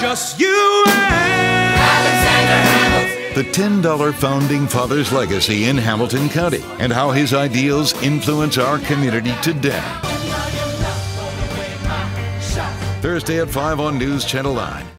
Just you and Alexander Hamilton. The $10 Founding Father's legacy in Hamilton County and how his ideals influence our community today. Thursday at 5 on News Channel 9.